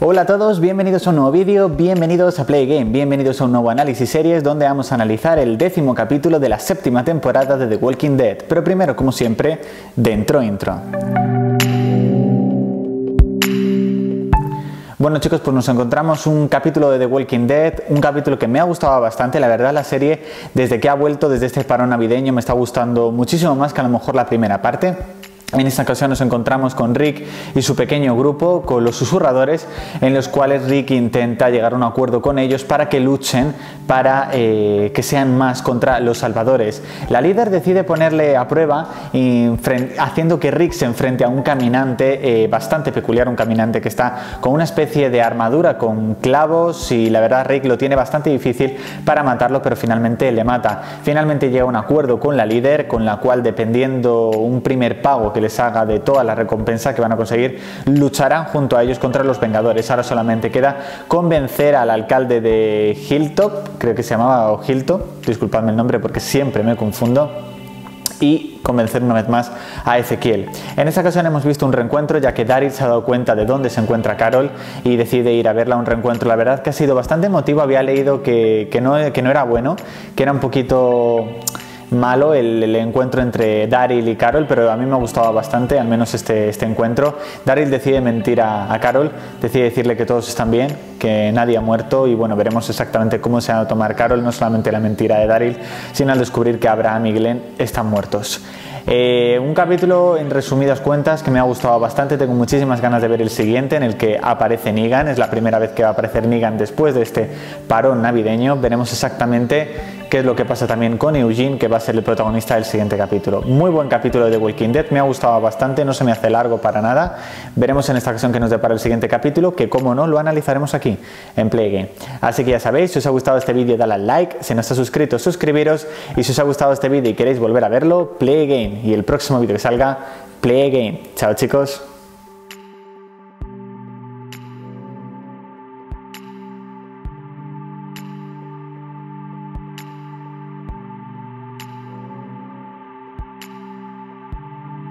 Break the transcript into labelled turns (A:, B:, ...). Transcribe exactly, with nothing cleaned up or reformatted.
A: Hola a todos, bienvenidos a un nuevo vídeo, bienvenidos a Play Game, bienvenidos a un nuevo análisis series donde vamos a analizar el décimo capítulo de la séptima temporada de The Walking Dead. Pero primero, como siempre, dentro intro. Bueno chicos, pues nos encontramos un capítulo de The Walking Dead, un capítulo que me ha gustado bastante, la verdad la serie desde que ha vuelto, desde este parón navideño me está gustando muchísimo más que a lo mejor la primera parte. En esta ocasión nos encontramos con Rick y su pequeño grupo, con los susurradores, en los cuales Rick intenta llegar a un acuerdo con ellos para que luchen, para eh, que sean más contra los salvadores. La líder decide ponerle a prueba, haciendo que Rick se enfrente a un caminante eh, bastante peculiar, un caminante que está con una especie de armadura con clavos y la verdad Rick lo tiene bastante difícil para matarlo, pero finalmente le mata. Finalmente llega a un acuerdo con la líder, con la cual dependiendo un primer pago que les haga de toda la recompensa que van a conseguir, lucharán junto a ellos contra los Vengadores. Ahora solamente queda convencer al alcalde de Hilltop, creo que se llamaba, o Hilltop, disculpadme el nombre porque siempre me confundo, y convencer una vez más a Ezequiel. En esta ocasión hemos visto un reencuentro, ya que Daryl se ha dado cuenta de dónde se encuentra Carol y decide ir a verla a un reencuentro. La verdad que ha sido bastante emotivo, había leído que, que, no, que no era bueno, que era un poquito malo el, el encuentro entre Daryl y Carol, pero a mí me ha gustado bastante, al menos este, este encuentro. Daryl decide mentir a, a Carol, decide decirle que todos están bien, que nadie ha muerto y bueno, veremos exactamente cómo se va a tomar Carol, no solamente la mentira de Daryl, sino al descubrir que Abraham y Glenn están muertos. Eh, un capítulo en resumidas cuentas que me ha gustado bastante, tengo muchísimas ganas de ver el siguiente en el que aparece Negan, es la primera vez que va a aparecer Negan después de este parón navideño, veremos exactamente qué es lo que pasa también con Eugene, que va a ser el protagonista del siguiente capítulo. Muy buen capítulo de The Walking Dead, me ha gustado bastante, no se me hace largo para nada, veremos en esta ocasión qué nos depara el siguiente capítulo, que como no, lo analizaremos aquí en Play Game. Así que ya sabéis, si os ha gustado este vídeo dale al like, si no estáis suscritos suscribiros y si os ha gustado este vídeo y queréis volver a verlo, Play Game. Y el próximo vídeo que salga, Play Game. Chao chicos.